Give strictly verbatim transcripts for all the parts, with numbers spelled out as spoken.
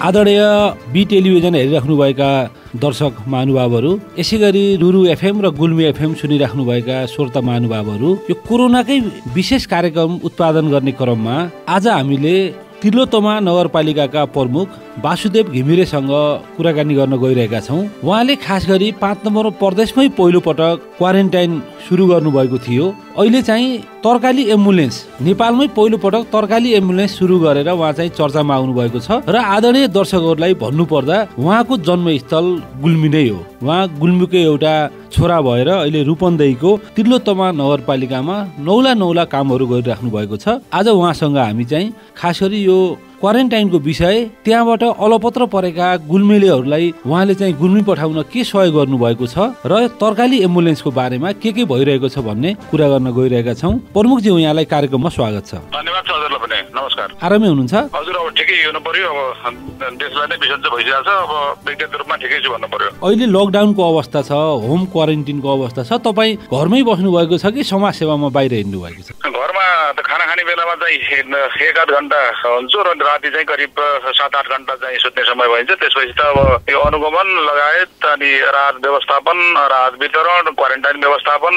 आदरणीय be television हेरिराख्नुभएका दर्शक महानुभावहरू, यसै गरी रुरु एफएम र गुल्मी एफएम सुनिराख्नुभएका श्रोता महानुभावहरू, यो कोरोनाकै विशेष कार्यक्रम उत्पादन गर्ने क्रममा आज हामीले तिलोत्तमा नगरपालिकाका प्रमुख वासुदेव घिमिरेसँग कुराकानी गर्न गइरहेका छौँ। उहाँले खास गरी पाँच नम्बर प्रदेशमै पहिलो पटक क्वारेन्टाइन सुरु गर्नुभएको थियो। अहिले चाहिँ तरकाली एम्बुलेन्स नेपालमै पहिलो पटक तरकाली एम्बुलेन्स सुरु गरेर उहाँ चाहिँ चर्चामा आउनु भएको छ र आदरणीय दर्शकहरूलाई भन्नुपर्दा उहाँको जन्मस्थल गुल्मी नै हो। उहाँ गुल्मीको एउटा छोरा भएर अहिले रूपन्देहीको तिलोत्तमा नगरपालिकामा नौला नौला कामहरू गरिराख्नु भएको छ। आज उहाँसँग हामी चाहिँ खास गरी यो क्वारेन्टाइनको विषय, त्यहाँबाट अलपत्र परेका गुल्मेलेहरूलाई उहाँले चाहिँ गुल्मी पठाउन के सहयोग गर्नुभएको छ र तरकाली एम्बुलेन्सको बारेमा के के भइरहेको छ भन्ने कुरा गर्न गइरहेका छौँ। प्रमुखजी, यहाँलाई कार्यक्रममा स्वागत छ। धन्यवाद छ हजुरलाई पनि। नमस्कार। आरामै हुनुहुन्छ? हजुर, अब ठिकै हुनु पर्यो। अब देशलाई नै बिसन्चो भइसकेको छ। अब व्यक्तिगत रूपमा ठिकै छु भन्नु पर्यो। अहिले लकडाउनको अवस्था छ, होम क्वारेन्टिनको अवस्था छ। तपाईँ घरमै बस्नु भएको छ कि समाज सेवामा बाहिर हिँड्नु भएको छ? घरमा त खाना खाने बेलामा चाहिँ एक आध घन्टा हुन्छु र राति चाहिँ करिब सात आठ घन्टा चाहिँ सुत्ने समय भइन्छ। त्यसपछि त अब यो अनुगमन लगायत अनि राहत व्यवस्थापन, राहत वितरण, क्वारेन्टाइन व्यवस्थापन,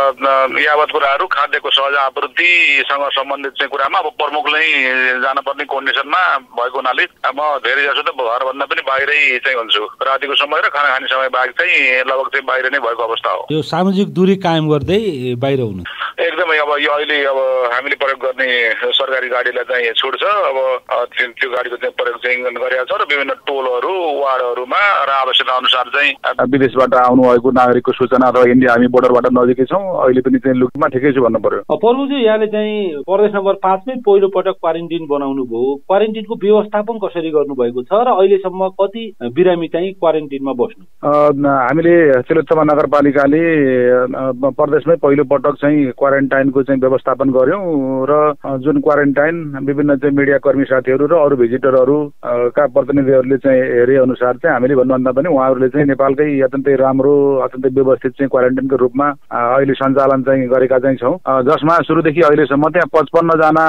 यावत कुराहरू, खाद्यको सहज आपूर्तिसँग सम्बन्धित चाहिँ कुरामा अब प्रमुखले जानुपर्ने कन्डिसनमा भएको हुनाले म धेरै जसो त घरभन्दा पनि बाहिरै चाहिँ हुन्छु। रातिको समय र खाना खाने समय बाहेक चाहिँ लगभग चाहिँ बाहिर नै भएको अवस्था हो। यो सामाजिक दूरी कायम गर्दै बाहिर हुनु एकदमै। अब यो अहिले अब हामीले प्रयोग गर्ने सरकारी गाडीलाई चाहिँ छुट छ। अब त्यो गाडीको चाहिँ प्रयोग चाहिँ गरेका छौँ र विभिन्न टोलहरू, वार्डहरूमा र आवश्यकता अनुसार चाहिँ विदेशबाट आउनु भएको नागरिकको सूचना अथवा इन्डिया हामी बोर्डरबाट नजिकै छौँ। अहिले पनि चाहिँ लुकमा ठिकै छु भन्नु पर्यो। प्रमुखजी, यहाँले चाहिँ प्रदेश नम्बर पाँचमै पहिलो पटक क्वारेन्टिन बनाउनु भयो। क्वारेन्टिनको व्यवस्थापन कसरी गर्नुभएको छ र अहिलेसम्म कति बिरामी चाहिँ क्वारेन्टिनमा बस्नु? हामीले तिलोत्तमा नगरपालिकाले प्रदेशमै पहिलो पटक चाहिँ क्वारेन्टाइनको चाहिँ व्यवस्थापन गर्यौँ र जुन क्वारेन्टाइन विभिन्न चाहिँ मिडिया कर्मी साथीहरू र अरू भिजिटरहरू का प्रतिनिधिहरूले चाहिँ हेरे अनुसार चाहिँ हामीले भन्नुभन्दा पनि उहाँहरूले चाहिँ नेपालकै अत्यन्तै राम्रो, अत्यन्तै व्यवस्थित चाहिँ क्वारेन्टाइनको रूपमा अहिले सञ्चालन चाहिँ गरेका चाहिँ छौँ, जसमा सुरुदेखि अहिलेसम्म त्यहाँ पचपन्न जना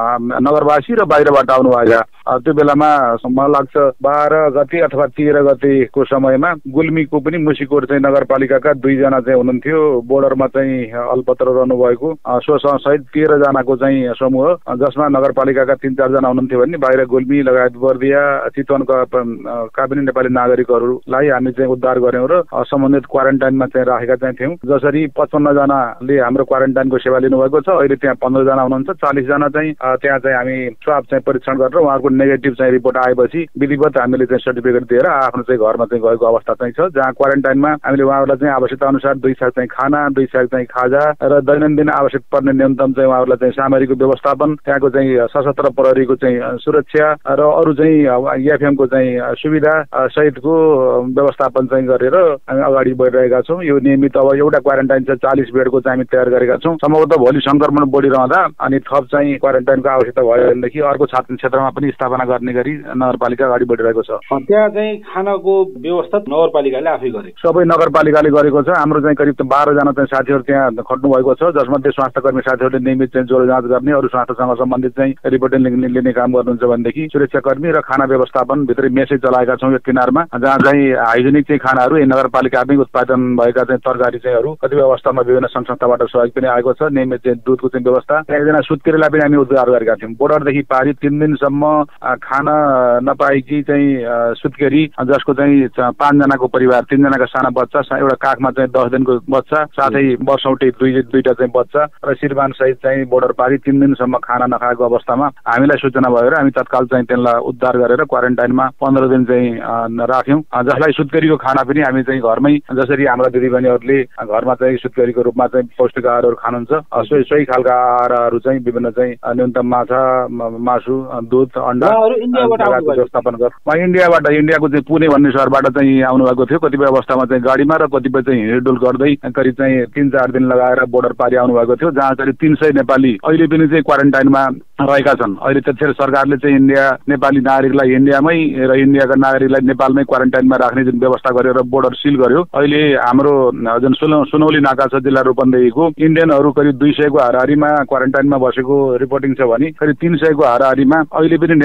नगरवासी र बाहिरबाट आउनु भएका। त्यो बेलामा मलाई लाग्छ बाह्र गते अथवा तेह्र गतेको समयमा गुल्मीको पनि मुसिकोट चाहिँ नगरपालिकाका दुईजना चाहिँ हुनुहुन्थ्यो, बोर्डरमा चाहिँ अल्पत्र रहनु भएको। सोसहित तेह्र जनाको चाहिँ समूह, जसमा नगरपालिकाका तीन चारजना हुनुहुन्थ्यो भने बाहिर गुल्मी लगायत बर्दिया, चितवनका का पनि नेपाली नागरिकहरूलाई हामी चाहिँ उद्धार गऱ्यौँ र सम्बन्धित क्वारेन्टाइनमा चाहिँ राखेका चाहिँ थियौँ। जसरी पचपन्न जनाले हाम्रो क्वारेन्टाइनको सेवा लिनुभएको छ। अहिले त्यहाँ पन्ध्रजना हुनुहुन्छ। चालिसजना चाहिँ त्यहाँ चाहिँ हामी स्वाब चाहिँ परीक्षण गरेर उहाँहरूको नेगेटिभ चाहिँ रिपोर्ट आएपछि विधिवत हामीले चाहिँ सर्टिफिकेट दिएर आफ्नो चाहिँ घरमा चाहिँ गएको अवस्था चाहिँ छ, जहाँ क्वारेन्टाइनमा हामीले उहाँहरूलाई चाहिँ आवश्यकता अनुसार दुई साग चाहिँ खाना, दुई साग चाहिँ खाजा र दैनन्दिन आवश्यक पर्ने न्यूनतम चाहिँ उहाँहरूलाई चाहिँ सामग्रीको व्यवस्थापन, त्यहाँको चाहिँ सशस्त्र प्रहरीको चाहिँ सुरक्षा र अरू चाहिँ एफएमको चाहिँ सुविधा सहितको व्यवस्थापन चाहिँ गरेर हामी अगाडि बढिरहेका छौँ। यो नियमित अब एउटा क्वारेन्टाइन चाहिँ चालिस बेडको चाहिँ हामी तयार गरेका छौँ। सम्भवतः भोलि सङ्क्रमण बढिरहँदा अनि थप चाहिँ क्वारेन्टाइनको आवश्यकता भयो भनेदेखि अर्को छात्र क्षेत्रमा पनि स्थापना गर्ने गरी नगरपालिका अगाडि बढिरहेको छ। त्यहाँ चाहिँ खानाको व्यवस्था नगरपालिकाले आफै गरेको, सबै नगरपालिकाले गरेको छ। हाम्रो चाहिँ करिब बाह्रजना चाहिँ साथीहरू त्यहाँ खट्नु भएको छ, जसमध्ये स्वास्थ्य कर्मी साथीहरूले नियमित चाहिँ ज्वरो जाँच गर्ने, अरू स्वास्थ्यसँग सम्बन्धित चाहिँ रिपोर्टिङ लिने काम गर्नुहुन्छ भनेदेखि सुरक्षाकर्मी र खाना व्यवस्थापन भित्रै मेसेज चलाएका छौँ यो किनारमा, जहाँ चाहिँ हाइजेनिक चाहिँ खानाहरू नगरपालिकामै उत्पादन भएका चाहिँ तरकारी चाहिँहरू कतिपय अवस्थामा विभिन्न सङ्घ संस्थाबाट सहयोग पनि आएको छ। नियमित चाहिँ दुधको चाहिँ व्यवस्था, एकजना सुत्केरीलाई पनि हामी उद्धार गरेका थियौँ। बोर्डरदेखि पारी तीन दिनसम्म खाना नपाएकी चाहिँ सुत्केरी, जसको चाहिँ पाँचजनाको परिवार, तिनजनाका साना बच्चा, एउटा काखमा चाहिँ दस दिनको बच्चा, साथै वर्षौटे दुई दुईटा चाहिँ बच्चा र श्रीमान सहित चाहिँ बोर्डर पारी तीन दिनसम्म खाना नखाएको अवस्थामा हामीलाई सूचना भयो र हामी तत्काल चाहिँ त्यसलाई उद्धार गरेर क्वारेन्टाइनमा पन्ध्र दिन चाहिँ राख्यौँ, जसलाई सुत्केरीको खाना पनि हामी चाहिँ घरमै, जसरी हाम्रा दिदीबहिनीहरूले घरमा चाहिँ सुत्केरीको रूपमा चाहिँ पौष्टिक आहारहरू खानुहुन्छ, सोही सोही खालका आहारहरू चाहिँ विभिन्न चाहिँ न्यूनतम माछा, मासु, दुध, अन्डा व्यवस्थापन गर्छ। उहाँ इन्डियाबाट, इन्डियाको चाहिँ पुणे भन्ने सहरबाट चाहिँ आउनुभएको थियो। कतिपय अवस्थामा चाहिँ गाडीमा र कतिपय चाहिँ हिँडडुल गर्दै करिब चाहिँ तीन चार दिन लगाएर बोर्डर पारी आउनुभएको थियो, जहाँ करिब तीन सय नेपाली अहिले पनि चाहिँ क्वारेन्टाइनमा रहेका छन्। अहिले त्यतिखेर सरकारले चाहिँ इन्डिया नेपाली नागरिकलाई इन्डियामै र इन्डियाका नागरिकलाई नेपालमै क्वारेन्टाइनमा राख्ने जुन व्यवस्था गरेर बोर्डर सिल गर्यो। अहिले हाम्रो जुन सुनौली नाका छ जिल्ला रूपन्देहीको, इन्डियनहरू करिब दुई सयको हाराहारीमा क्वारेन्टाइनमा बसेको रिपोर्टिङ छ भने करिब तीन सयको हाराहारीमा अहिले पनि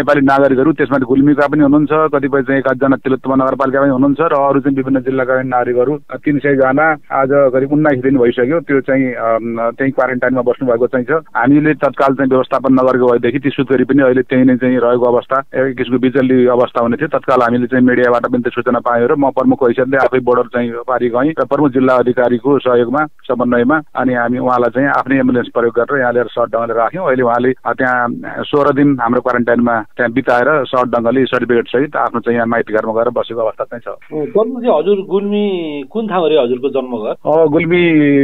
नेपाली नागरिकहरू, त्यसमा गुल्मीका पनि हुनुहुन्छ, कतिपय चाहिँ एकाधजना तिलोत्तमा नगरपालिका पनि हुनुहुन्छ र अरू चाहिँ विभिन्न जिल्लाका नागरिकहरू तीन सय जना आज करिब उन्नाइस दिन भइसक्यो त्यो चाहिँ त्यही क्वारेन्टाइनमा बस्नु भएको चाहिँ छ। हामीले तत्काल चाहिँ व्यवस्थापन नगरेको भएदेखि ती सुत्केरी पनि अहिले त्यही नै चाहिँ रहेको अवस्था, एक किसिमको बिचल्ली अवस्था हुने थियो। तत्काल हामीले चाहिँ मिडियाबाट पनि त्यो सूचना पायौँ र म प्रमुख हैसियतले आफै बोर्डर चाहिँ पारी गएँ र प्रमुख जिल्ला अधिकारीको सहयोगमा समन्वयमा अनि हामी उहाँलाई चाहिँ आफ्नै एम्बुलेन्स प्रयोग गरेर यहाँ लिएर सर्ट ढङ्गले राख्यौँ। अहिले उहाँले त्यहाँ सोह्र दिन हाम्रो क्वारेन्टाइनमा त्यहाँ बिताएर सर्ट ढङ्गले सर्टिफिकेट सहित आफ्नो चाहिँ यहाँ माइती घरमा गएर बसेको अवस्था चाहिँ छ। जन्म चाहिँ हजुर गुल्मी कुन ठाउँ अरे हजुरको जन्मघर? गुल्मी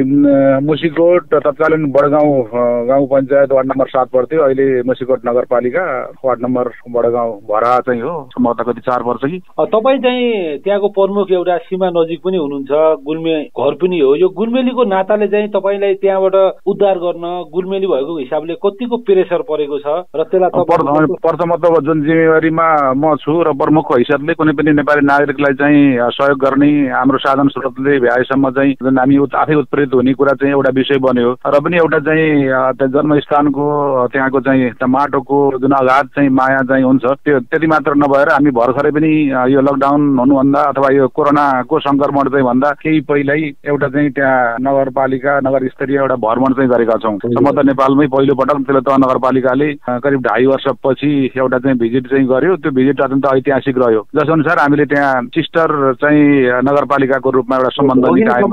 मुसिकोट तत्कालीन बडगाउँ गाउँ पञ्चायत वार्ड नम्बर सात पर्थ्यो, अहिले मुसिकोट नगरपालिका वार्ड नम्बर बडगाउँ भरा चाहिँ हो। सम्भवतः कति चार वर्ष कि। तपाईँ चाहिँ त्यहाँको प्रमुख एउटा सीमा नजिक पनि हुनुहुन्छ, गुल्मे घर पनि हो। यो गुल्मेलीको नाताले चाहिँ तपाईँलाई त्यहाँबाट उद्धार गर्न गुल्मेली भएको हिसाबले कतिको प्रेसर परेको छ र त्यसलाई प्रथमत जुन जिम्मेवारीमा म छु र प्रमुख हैसियतले कुनै पनि नेपाली नागरिकलाई चाहिँ सहयोग गर्ने हाम्रो साधन स्रोतले भ्याएसम्म चाहिँ जुन हामी आफै उत्प्रेरित हुने कुरा चाहिँ एउटा विषय बन्यो र पनि एउटा चाहिँ जन्मस्थानको त्यहाँको चाहिँ माटोको जुन अगाध चाहिँ माया चाहिँ हुन्छ त्यो त्यति मात्र नभएर हामी भर्खरै पनि यो लकडाउन हुनुभन्दा अथवा यो कोरोनाको संक्रमण चाहिँ भन्दा केही पहिल्यै एउटा चाहिँ त्यहाँ नगरपालिका नगर स्तरीय एउटा भ्रमण चाहिँ गरेका छौँ। सम्भवतः नेपालमै पहिलो पटक तिलोत्तमा नगरपालिकाले करिब ढाई वर्षपछि एउटा चाहिँ भिजिट चाहिँ गर्यो। त्यो भिजिट अत्यन्त ऐतिहासिक रह्यो, जस अनुसार हामीले त्यहाँ सिस्टर चाहिँ नगरपालिकाको रूपमा एउटा सम्बन्ध कायम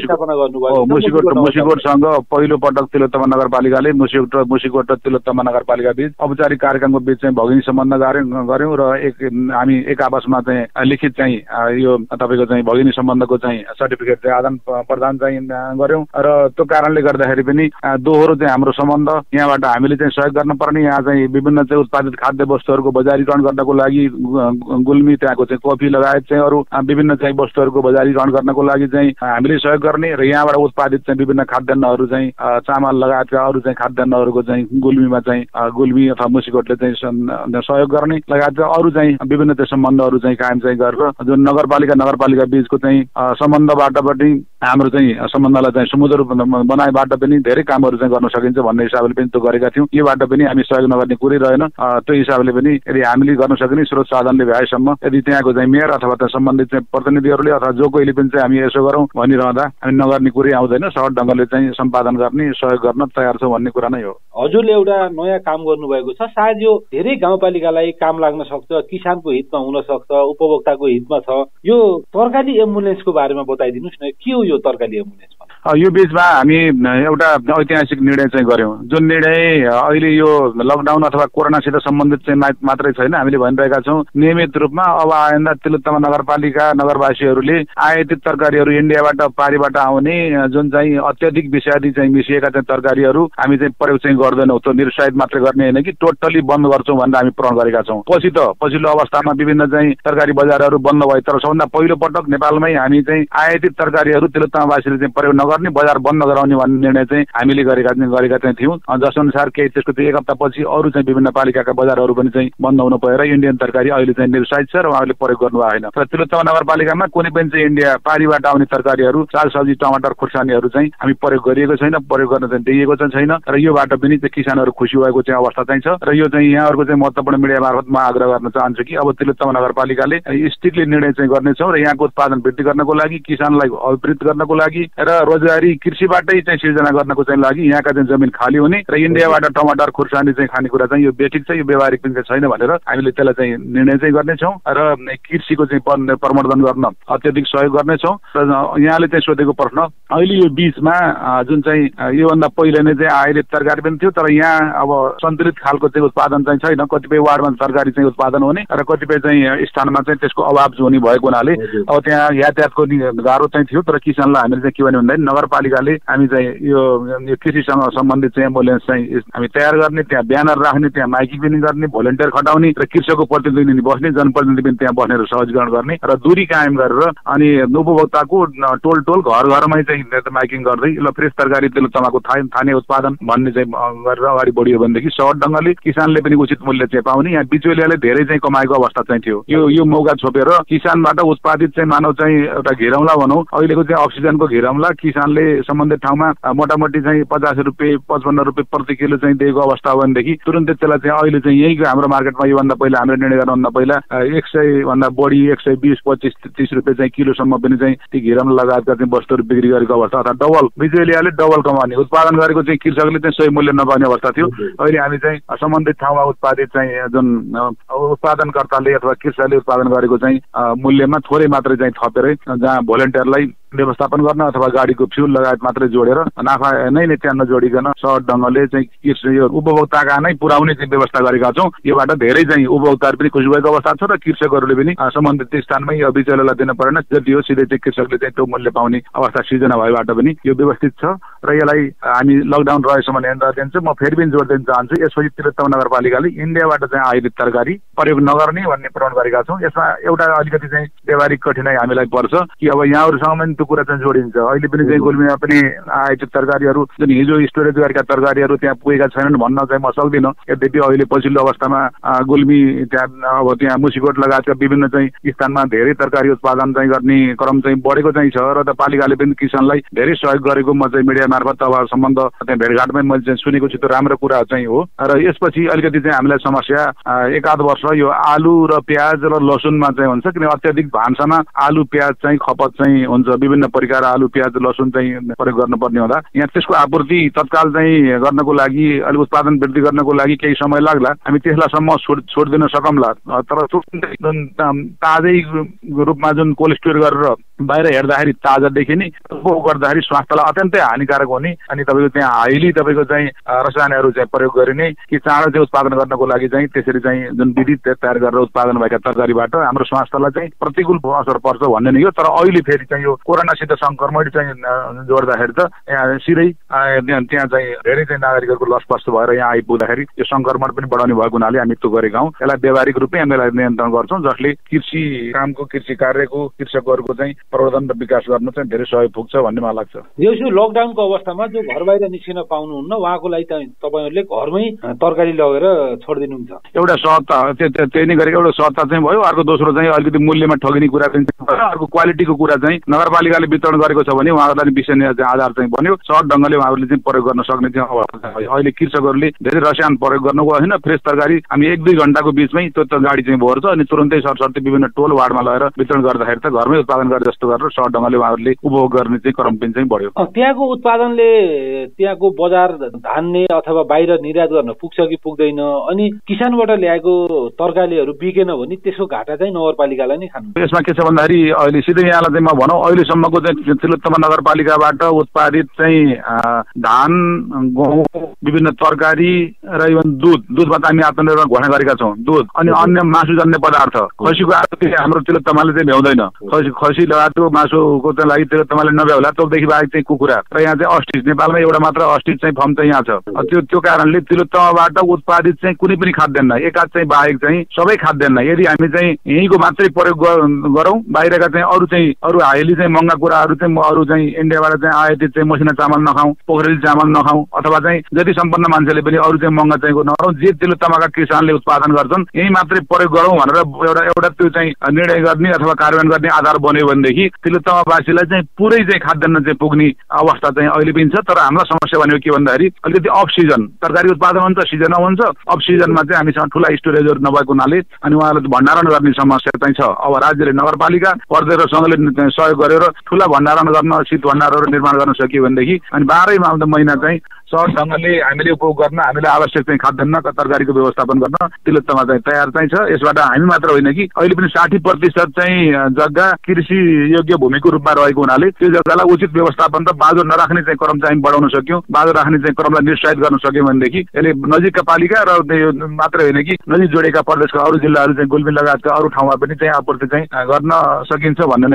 गर्यो। मुसिकोट मुसिकोटसँग पहिलो पटक तिलोत्तमा नगरपालिकाले मुसिकोट मुसिकोट र तिलोत्तमा नगरपालिका बीच औपचारिक कार्यक्रमको बीच चाहिँ भगिनी सम्बन्ध गर्यौँ र एक हामी एक आपसमा चाहिँ लिखित चाहिँ यो तपाईँको चाहिँ भगिनी सम्बन्धको चाहिँ सर्टिफिकेट चाहिँ आदान प्रदान चाहिँ गर्यौँ र त्यो कारणले गर्दाखेरि पनि दोहोरो चाहिँ हाम्रो सम्बन्ध यहाँबाट हामीले चाहिँ सहयोग गर्नुपर्ने यहाँ चाहिँ विभिन्न चाहिँ उत्पादित खाद्य वस्तुहरूको बजारीकरण गर्नको लागि गुल्मी त्यहाँको चाहिँ कफी लगायत चाहिँ अरू विभिन्न चाहिँ वस्तुहरूको बजारीकरण गर्नको लागि चाहिँ हामीले सहयोग गर्ने र यहाँबाट उत्पादित चाहिँ विभिन्न खाद्यान्नहरू चाहिँ चामल लगायतका अरू चाहिँ खाद्यान्नहरूको चाहिँ गुल्मीमा चाहिँ गुल्मी अथवा मुसिकोटले चाहिँ सहयोग गर्ने लगायत अरू चाहिँ विभिन्न चाहिँ सम्बन्धहरू चाहिँ कायम चाहिँ गरेर जुन नगरपालिका नगरपालिका बीचको चाहिँ सम्बन्धबाट पनि हाम्रो चाहिँ सम्बन्धलाई चाहिँ सुमधुर बनाएबाट पनि धेरै कामहरू चाहिँ गर्न सकिन्छ भन्ने हिसाबले पनि त्यो गरेका थियौँ। योबाट पनि हामी सहयोग नगर्ने कुरै रहेन। त्यो हिसाबले पनि यदि हामीले गर्न सक्ने स्रोत साधनले भएसम्म यदि त्यहाँको चाहिँ मेयर अथवा त्यहाँ सम्बन्धित चाहिँ प्रतिनिधिहरूले अथवा जो कोहीले पनि चाहिँ हामी यसो गरौँ भनिरहँदा हामी नगर्ने कुरै आउँदैन। सहज ढङ्गले चाहिँ सम्पादन गर्ने सहयोग गर्न तयार छौँ भन्ने कुरा नै हो। हजुरले एउटा नयाँ काम गर्नुभएको छ, सायद यो धेरै गाउँपालिकालाई काम लाग्न सक्छ, किसानको हितमा हुन सक्छ, उपभोक्ताको हितमा छ। यो तरकारी एम्बुलेन्सको बारेमा बताइदिनुहोस् न, के हो यो तरकारी एम्बुलेन्स? यो बीचमा हामी एउटा ऐतिहासिक निर्णय चाहिँ गर्यौँ। जुन निर्णय अहिले यो लकडाउन अथवा कोरोनासित सम्बन्धित चाहिँ मात्रै छैन, हामीले भनिरहेका छौँ नियमित रूपमा अब आइन्दा तिलोत्तमा नगरपालिका नगरवासीहरूले आयातित तरकारीहरू इन्डियाबाट पारीबाट आउने जुन चाहिँ अत्याधिक विषादी चाहिँ मिसिएका चाहिँ तरकारीहरू हामी चाहिँ प्रयोग चाहिँ गर्दैनौँ। त्यो निरुत्साहित मात्रै गर्ने होइन कि टोटल्ली बन्द गर्छौँ भनेर हामी प्रण गरेका छौँ। पछि त पछिल्लो अवस्थामा विभिन्न चाहिँ तरकारी बजारहरू बन्द भए तर सबभन्दा पहिलो पटक नेपालमै हामी चाहिँ आयातित तरकारीहरू तिलोत्तमावासीले चाहिँ प्रयोग नगर्ने, बजार बन्द गराउने भन्ने निर्णय चाहिँ हामीले गरेका गरेका चाहिँ थियौँ। जस अनुसार केही त्यसको चाहिँ एक हप्तापछि अरू चाहिँ विभिन्न पालिकाका बजारहरू पनि चाहिँ बन्द हुनु भएर इन्डियन तरकारी अहिले चाहिँ निरुत्साहित छ र उहाँहरूले प्रयोग गर्नु भएको छैन। र तिलोत्तमा नगरपालिकामा कुनै पनि चाहिँ इन्डिया पारीबाट आउने तरकारीहरू सागसब्जी टमाटर खुर्सानीहरू चाहिँ हामी प्रयोग गरिएको छैन, प्रयोग गर्न चाहिँ दिइएको चाहिँ छैन र योबाट पनि चाहिँ किसानहरू खुसी भएको चाहिँ अवस्था चाहिँ छ। र यो चाहिँ यहाँहरूको चाहिँ महत्त्वपूर्ण मिडिया मार्फत म आग्रह गर्न चाहन्छु कि अब तिलोत्तमा नगरपालिकाले स्ट्रिक्टली निर्णय चाहिँ गर्नेछौँ र यहाँको उत्पादन वृद्धि गर्नको लागि, किसानलाई अभिवृद्धि गर्नको लागि र रोजगारी कृषिबाटै चाहिँ सिर्जना गर्नको चाहिँ लागि यहाँका चाहिँ जमिन खाली हुने र इन्डियाबाट टमाटर खुर्सानी चाहिँ खानेकुरा चाहिँ यो बेठिक छ, यो व्यवहारिक पनि छैन भनेर हामीले त्यसलाई चाहिँ निर्णय चाहिँ गर्नेछौँ र कृषिको चाहिँ प्रवर्धन गर्न अत्यधिक सहयोग गर्नेछौँ। र यहाँले चाहिँ सोधेको प्रश्न, अहिले यो बिचमा जुन चाहिँ योभन्दा पहिले नै चाहिँ आयातित तरकारी पनि थियो तर यहाँ अब सन्तुलित खालको चाहिँ उत्पादन चाहिँ छैन। कतिपय वार्डमा तरकारी चाहिँ उत्पादन हुने र कतिपय चाहिँ स्थानमा चाहिँ त्यसको अभाव हुने भएको हुनाले अब त्यहाँ यातायातको गाह्रो चाहिँ थियो। तर किसानलाई हामीले चाहिँ के भन्यो भन्दाखेरि नगरपालिकाले हामी चाहिँ यो कृषिसँग सम्बन्धित चाहिँ एम्बुलेन्स चाहिँ हामी तयार गर्ने, त्यहाँ ब्यानर राख्ने, त्यहाँ माइकिङ पनि गर्ने, भोलिन्टियर खटाउने र कृषकको प्रतिनिधि बस्ने, जनप्रतिनिधि पनि त्यहाँ बस्नेर सहजीकरण गर्ने र दूरी कायम गरेर अनि उपभोक्ताको टोल टोल घर घरमै चाहिँ माइकिङ गर्दै ल फ्रेस तरकारी तिलो तमाको स्थानीय उत्पादन भन्ने चाहिँ गरेर अगाडि बढियो भनेदेखि सहज ढङ्गले किसानले पनि उचित मूल्य चाहिँ पाउने, यहाँ बिचौलियाले धेरै चाहिँ कमाएको अवस्था चाहिँ थियो। यो यो मौका छोपेर किसानबाट उत्पादित चाहिँ मानव चाहिँ एउटा घेरौँला भनौँ, अहिलेको चाहिँ अक्सिजनको घेरौँला किसानले सम्बन्धित ठाउँमा मोटामोटी चाहिँ पचास रुपियाँ पचपन्न रुपियाँ प्रति किलो चाहिँ दिएको अवस्था हो भनेदेखि तुरन्तै त्यसलाई चाहिँ अहिले चाहिँ यहीँको हाम्रो मार्केटमा योभन्दा पहिला हामीले निर्णय गर्नुभन्दा पहिला एक सय भन्दा बढी एक सय बिस पच्चिस तिस रुपियाँ चाहिँ किलोसम्म पनि चाहिँ ती घेरौँला लगायतका चाहिँ वस्तुहरू बिक्री गरेको अवस्था, अर्थात् डबल बिचौलियाले डबल कमाउने, उत्पादन गरेको चाहिँ कृषकले चाहिँ सही मूल्य नपाउने अवस्था थियो। अहिले हामी चाहिँ सम्बन्धित ठाउँमा उत्पादित चाहिँ जुन उत्पादनकर्ताले अथवा कृषकले उत्पादन गरेको चाहिँ मूल्यमा थोरै मात्रै चाहिँ थपेरै जहाँ भोलिन्टियरलाई व्यवस्थापन गर्न अथवा गाडीको फ्युल लगायत मात्रै जोडेर नाफा नै नै त्यहाँ नजोडिकन सहज ढङ्गले चाहिँ यो उपभोक्ताका नै पुर्याउने चाहिँ व्यवस्था गरेका छौँ। योबाट धेरै चाहिँ उपभोक्ताहरू पनि खुसी भएको अवस्था छ र कृषकहरूले पनि सम्बन्धित स्थानमै यो बिचौलियालाई दिन परेन, जति हो सिधै चाहिँ कृषकले चाहिँ त्यो मूल्य पाउने अवस्था सिर्जना भएबाट पनि यो व्यवस्थित छ र यसलाई हामी लकडाउन रहेसम्म नियन्त्रण दिन्छौँ। म फेरि पनि जोड दिन चाहन्छु, यसपछि तिलोत्तमा नगरपालिकाले इन्डियाबाट चाहिँ आयातित तरकारी प्रयोग नगर्ने भन्ने प्रण गरेका छौँ। यसमा एउटा अलिकति चाहिँ व्यावहारिक कठिनाइ हामीलाई पर्छ कि अब यहाँहरूसँग पनि त्यो कुरा चाहिँ जोडिन्छ। अहिले पनि चाहिँ गुल्मीमा पनि आयातित तरकारीहरू जुन हिजो स्टोरेज गरेका तरकारीहरू त्यहाँ पुगेका छैनन् भन्न चाहिँ म सक्दिनँ। यद्यपि अहिले पछिल्लो अवस्थामा गुल्मी त्यहाँ अब त्यहाँ मुसिकोट लगायतका विभिन्न चाहिँ स्थानमा धेरै तरकारी उत्पादन चाहिँ गर्ने क्रम चाहिँ बढेको चाहिँ छ र त पालिकाले पनि किसानलाई धेरै सहयोग गरेको म चाहिँ मिडिया मार्फत अब सम्बन्ध त्यहाँ भेटघाटमै मैले चाहिँ सुनेको छु। त्यो राम्रो कुरा चाहिँ हो र यसपछि अलिकति चाहिँ हामीलाई समस्या एकाध वर्ष यो आलु र प्याज र लसुनमा चाहिँ हुन्छ, किन अत्याधिक भान्सामा आलु प्याज चाहिँ खपत चाहिँ हुन्छ, विभिन्न प्रकार आलु प्याज लसुन चाहिँ प्रयोग गर्नुपर्ने हुँदा यहाँ त्यसको आपूर्ति तत्काल चाहिँ गर्नको लागि अलिक उत्पादन वृद्धि गर्नको लागि केही समय लाग्ला। हामी त्यसलाईसम्म छोड छोडिदिन सकौँला, तर ताजै रूपमा जुन कोल्ड स्टोर गरेर बाहिर हेर्दाखेरि ताजा देखिने, उपभोग गर्दाखेरि स्वास्थ्यलाई अत्यन्तै हानिकारक हुने अनि तपाईँको त्यहाँ हाइली तपाईँको चाहिँ रसायनहरू चाहिँ प्रयोग गरिने कि चाँडो चाहिँ उत्पादन गर्नको लागि चाहिँ त्यसरी चाहिँ जुन विधि तयार गरेर उत्पादन भएका तरकारीबाट हाम्रो स्वास्थ्यलाई चाहिँ प्रतिकूल असर पर्छ भन्ने नै हो। तर अहिले फेरि चाहिँ यो कोरोनासित सङ्क्रमण चाहिँ जोड्दाखेरि त यहाँ सिधै त्यहाँ चाहिँ धेरै चाहिँ नागरिकहरूको लसपस्त भएर यहाँ आइपुग्दाखेरि यो सङ्क्रमण पनि बढाउने भएको हुनाले हामी त्यो गरेका हौँ। यसलाई व्यावहारिक रूपमै हामी यसलाई नियन्त्रण गर्छौँ, जसले कृषि कामको कृषि कार्यको कृषकहरूको चाहिँ प्रवर्धन र विकास गर्न चाहिँ धेरै सहयोग पुग्छ भन्ने मलाई लाग्छ। यो लकडाउनको अवस्थामा जो घर बाहिर निस्किन पाउनुहुन्न उहाँको लागि तपाईँहरूले घरमै तरकारी लगेर छोडिदिनुहुन्छ। एउटा सहजता त्यही नै गरेको एउटा सहजता चाहिँ भयो। अर्को दोस्रो चाहिँ अलिकति मूल्यमा ठगिने कुरा चाहिँ अर्को क्वालिटीको कुरा चाहिँ नगरपालिकाले वितरण गरेको छ भने उहाँहरूलाई विषय आधार चाहिँ बन्यो, सहज ढङ्गले उहाँहरूले चाहिँ प्रयोग गर्न सक्ने चाहिँ अवस्था भयो। अहिले कृषकहरूले धेरै रसायन प्रयोग गर्नुको होइन, फ्रेस तरकारी हामी एक दुई घन्टाको बिचमै त्यो त गाडी चाहिँ भर्छ अनि तुरन्तै सरसर्ती विभिन्न टोल वार्डमा लगेर वितरण गर्दाखेरि त घरमै उत्पादन गरे जस्तो गरेर सहज ढङ्गले उहाँहरूले उपभोग गर्ने चाहिँ क्रम पनि चाहिँ बढ्यो। त्यहाँको उत्पादनले त्यहाँको बजार धान्ने अथवा बाहिर निर्यात गर्न पुग्छ कि पुग्दैन, अनि किसानबाट ल्याएको तरकारीहरू बिकेन भने त्यसको घाटा चाहिँ नगरपालिकालाई नै खानु। यसमा के छ भन्दाखेरि अहिले सिधै यहाँलाई चाहिँ म भनौँ अहिलेसम्मको चाहिँ तिलोत्तमा नगरपालिकाबाट उत्पादित चाहिँ धान, गहुँ, विभिन्न तरकारी र इभन दुध दुधमा त हामी आत्मनिर्भर घोषणा गरेका छौँ। दुध अनि अन्य मासुजन्य पदार्थ, खसीको आपूर्ति हाम्रो तिलोत्तमाले चाहिँ भ्याउँदैन। खसी खसी लगाएको मासुको चाहिँ लागि तिलोत्तमाले नभ्याउला, तबदेखि बाहेक चाहिँ कुखुरा र यहाँ चाहिँ अस्टिच, नेपालमा एउटा मात्र अस्टिच चाहिँ फर्म चाहिँ यहाँ छ। त्यो त्यो कारणले तिलोत्तमाबाट उत्पादित चाहिँ कुनै पनि खाद्यान्न एकाध चाहिँ बाहेक चाहिँ सबै खाद्यान्न यदि हामी चाहिँ यहीँको मात्रै प्रयोग गरौँ, बाहिरका चाहिँ अरू चाहिँ अरू हाइली चाहिँ महँगा कुराहरू चाहिँ अरू चाहिँ इन्डियाबाट चाहिँ आयातित चाहिँ मसिना चामल नखाउँ, पोखरेली चामल नखाउँ, अथवा चाहिँ जति सम्पन्न मान्छेले पनि अरू चाहिँ महँगा चाहिँ नगरौँ, जे तिलोत्तमाका किसानले उत्पादन गर्छन् यही मात्रै प्रयोग गरौँ भनेर एउटा एउटा त्यो चाहिँ निर्णय गर्ने अथवा कार्यान्वयन गर्ने आधार बन्यो भनेदेखि तिलोत्तमावासीलाई चाहिँ पुरै चाहिँ खाद्यान्न चाहिँ पुग्ने अवस्था चाहिँ अहिले पनि छ। तर हाम्रो समस्या भनेको के भन्दाखेरि अलिकति अफ सिजन तरकारी उत्पादन हुन्छ, सिजनमा हुन्छ, अफ सिजनमा चाहिँ हामीसँग ठुला स्टोरेजहरू नभएको हुनाले अनि उहाँहरूले भण्डारण गर्ने समस्या चाहिँ छ। अब राज्यले नगरपालिका पर्दै र सङ्घले सहयोग गरेर ठुला भण्डारण गर्न शीत भण्डारहरू निर्माण गर्न सकियो भनेदेखि अनि बाह्रै महिना चाहिँ सहज ढङ्गले हामीले उपभोग गर्न हामीले आवश्यक चाहिँ खाद्यान्न तरकारीको व्यवस्थापन गर्न तिलोत्तमा चाहिँ तयार चाहिँ छ। यसबाट हामी मात्र होइन कि अहिले पनि साठी प्रतिशत चाहिँ जग्गा कृषि योग्य भूमिको रूपमा रहेको हुनाले त्यो जग्गालाई उचित व्यवस्थापन र बाँझो नराख्ने चाहिँ क्रम चाहिँ बढाउन सक्यौँ। बाँझो राख्ने चाहिँ क्रमलाई निरुत्साहित गर्न सक्यौँ भनेदेखि यसले नजिकका पालिका र मात्रै होइन कि नजिक जोडेका प्रदेशका अरू जिल्लाहरू चाहिँ गुल्मी लगायतका अरू ठाउँमा पनि चाहिँ आपूर्ति चाहिँ गर्न सकिन्छ भन्ने नै हो।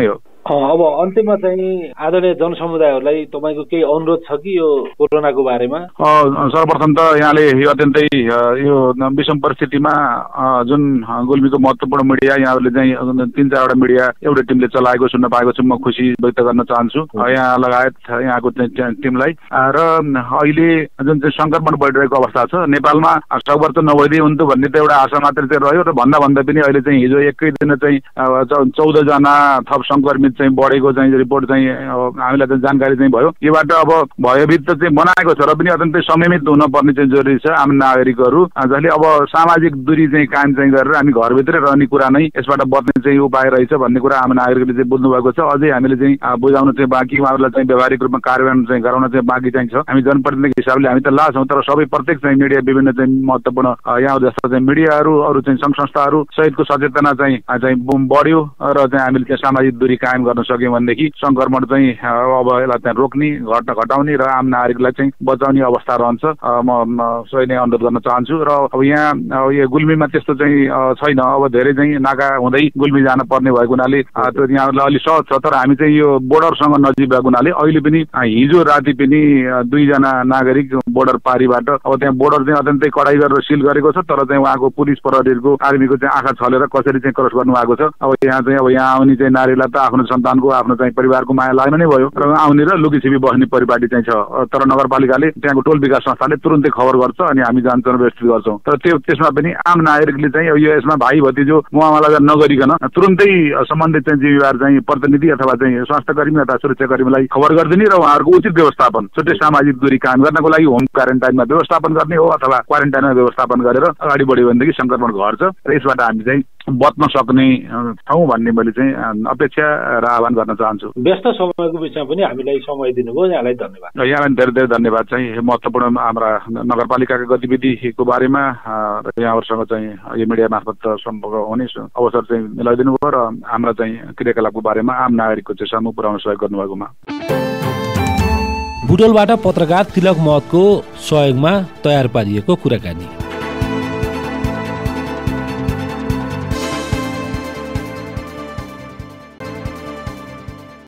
अब अन्त्यमा चाहिँ आदरणीय जनसमुदायहरूलाई तपाईँको केही अनुरोध छ कि यो कोरोनाको बारेमा? सर्वप्रथम त यहाँले यो अत्यन्तै यो विषम परिस्थितिमा जुन गुल्मीको महत्त्वपूर्ण मिडिया यहाँहरूले चाहिँ तीन चारवटा मिडिया एउटै टिमले चलाएको सुन्न पाएको छु, म खुसी व्यक्त गर्न चाहन्छु यहाँ लगायत यहाँको टिमलाई। र अहिले जुन चाहिँ संक्रमण बढिरहेको अवस्था छ नेपालमा सकभर त नभइदिए हुन्थ्यो भन्ने त एउटा आशा मात्रै चाहिँ रह्यो। र भन्दा भन्दा पनि अहिले चाहिँ हिजो एकै दिन चाहिँ चौध जना थप संक्रमित चाहिँ बढेको चाहिँ रिपोर्ट चाहिँ हामीलाई चाहिँ जानकारी चाहिँ भयो। योबाट अब भयभीत त चाहिँ बनाएको छ र पनि अत्यन्तै संयमित हुनुपर्ने चाहिँ जरुरी छ आम नागरिकहरू, जसले अब सामाजिक दूरी चाहिँ कायम चाहिँ गरेर हामी घरभित्रै रहने कुरा नै यसबाट बच्ने चाहिँ उपाय रहेछ भन्ने कुरा आम नागरिकले चाहिँ बुझ्नु भएको छ। अझै हामीले चाहिँ बुझाउन चाहिँ बाँकी, उहाँहरूलाई चाहिँ व्यावहारिक रूपमा कार्यान्वयन चाहिँ गराउन चाहिँ बाँकी चाहिँ छ। हामी जनप्रतिनिधिको हिसाबले हामी त ला छौँ, तर सबै प्रत्येक चाहिँ मिडिया विभिन्न चाहिँ महत्त्वपूर्ण यहाँ जस्ता चाहिँ मिडियाहरू अरू चाहिँ सङ्घ संस्थाहरू सहितको सचेतना चाहिँ चाहिँ बढ्यो र चाहिँ हामीले चाहिँ सामाजिक दूरी कायम गर्न सक्यौँ भनेदेखि सङ्क्रमण चाहिँ अब यसलाई चाहिँ रोक्ने घट्न घटाउने र आम नागरिकलाई चाहिँ बचाउने अवस्था रहन्छ। म सही नै अनुरोध गर्न चाहन्छु। र अब यहाँ यो गुल्मीमा त्यस्तो चाहिँ छैन, अब धेरै चाहिँ नाका हुँदै गुल्मी जान पर्ने भएको हुनाले त्यो यहाँहरूलाई अलिक सहज छ। तर हामी चाहिँ यो बोर्डरसँग नजिक भएको हुनाले अहिले पनि हिजो राति पनि दुईजना नागरिक बोर्डर पारीबाट अब त्यहाँ बोर्डर चाहिँ अत्यन्तै कडाइ गरेर सिल गरेको छ, तर चाहिँ उहाँको पुलिस प्रहरीको आर्मीको चाहिँ आँखा छलेर कसरी चाहिँ क्रस गर्नु भएको छ। अब यहाँ चाहिँ अब यहाँ आउने चाहिँ नारीलाई त आफ्नो सन्तानको आफ्नो चाहिँ परिवारको माया लाग्न नै भयो र आउने र लुकीछिपी बस्ने परिपाटी चाहिँ छ। तर नगरपालिकाले त्यहाँको टोल विकास संस्थाले तुरुन्तै खबर गर्छ अनि हामी जान्छौँ र व्यवस्थित गर्छौँ। तर त्यो त्यसमा पनि आम नागरिकले चाहिँ यो यसमा भाइ भतिजो मुहामाला नगरिकन तुरुन्तै सम्बन्धित चाहिँ जिम्मेवार चाहिँ प्रतिनिधि अथवा चाहिँ स्वास्थ्यकर्मी अथवा सुरक्षाकर्मीलाई खबर गरिदिने र उहाँहरूको उचित व्यवस्थापन छुट्टै सामाजिक दूरी कायम गर्नको लागि होम क्वारेन्टाइनमा व्यवस्थापन गर्ने हो अथवा क्वारेन्टाइनमा व्यवस्थापन गरेर अगाडि बढ्यो भनेदेखि सङ्क्रमण घट्छ र यसबाट हामी चाहिँ बच्न सक्ने ठाउँ भन्ने मैले चाहिँ अपेक्षा र आह्वान गर्न चाहन्छु। व्यस्त समयको बिचमा पनि हामीलाई समय दिनुभयो, यहाँलाई धन्यवाद। यहाँलाई धेरै धेरै धन्यवाद चाहिँ महत्त्वपूर्ण हाम्रा नगरपालिकाका गतिविधिको बारेमा र यहाँहरूसँग चाहिँ यो मिडिया मार्फत सम्पर्क हुने अवसर चाहिँ मिलाइदिनु भयो र हाम्रा चाहिँ क्रियाकलापको बारेमा आम नागरिकको चाहिँ सामु पुर्याउन सहयोग गर्नुभएकोमा। बुटोलबाट पत्रकार तिलक महतको सहयोगमा तयार पारिएको कुराकानी।